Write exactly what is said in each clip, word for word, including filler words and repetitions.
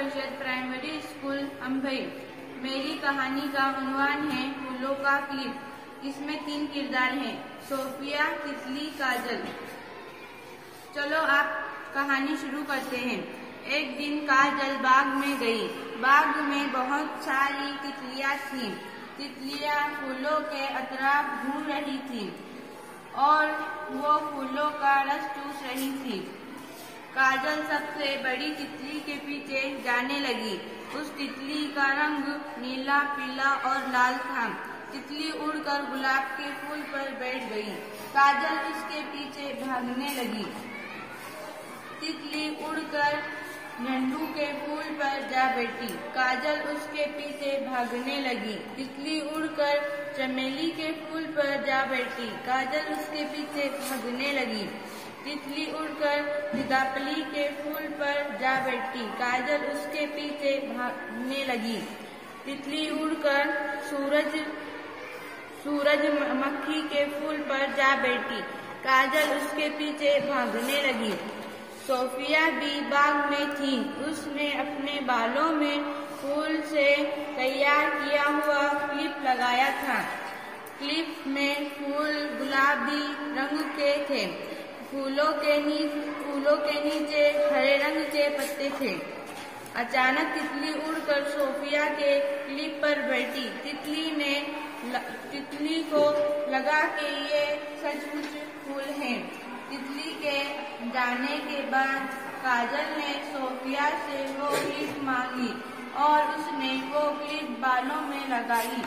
परिषद primary school अंबई। मेरी कहानी का उन्वान है फूलों का क्लिप। इसमें तीन किरदार हैं, सोफिया, तितली, काजल। चलो आप कहानी शुरू करते हैं। एक दिन काजल बाग में गई। बाग में बहुत सारी तितलियां थीं। तितलियां फूलों के अतराफ घूम रही थीं और वो फूलों का रस चूस रही थी। काजल सबसे बड़ी तितली के पीछे जाने लगी। उस तितली का रंग नीला, पीला और लाल था। तितली उड़कर गुलाब के फूल पर बैठ गई। काजल उसके पीछे भागने लगी। तितली उड़कर झंडू के फूल पर जा बैठी। काजल उसके पीछे भागने लगी। तितली उड़कर चमेली के फूल पर जा बैठी। काजल उसके पीछे भागने लगी। तितली उड़कर सीताफली के फूल पर जा बैठी। काजल उसके पीछे भागने लगी। तितली उड़कर सूरज सूरजमुखी के फूल पर जा बैठी। काजल उसके पीछे भागने लगी। सोफिया भी बाग में थी। उसने अपने बालों में फूल से तैयार किया हुआ क्लिप लगाया था। क्लिप में फूल गुलाबी रंग के थे। फूलों के नीचे फूलों के नीचे हरे रंग के पत्ते थे। अचानक तितली उड़कर सोफिया के क्लिप पर बैठी। तितली ने तितली को लगा कि ये सचमुच फूल हैं। तितली के जाने के बाद काजल ने सोफिया से वो क्लिप मांगी और उसने वो क्लिप बालों में लगाई।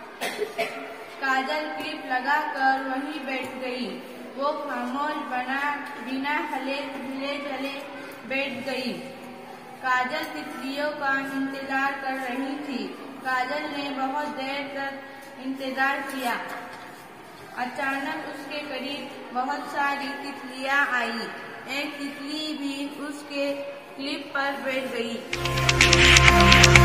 काजल क्लिप लगाकर वहीं बैठ गई। वो खामोश बना बिना हिले हिले चले बैठ गई। काजल तितलियों का इंतजार कर रही थी। काजल ने बहुत देर तक इंतजार किया। अचानक उसके करीब बहुत सारी तितलियां आई। एक तितली भी उसके क्लिप पर बैठ गई।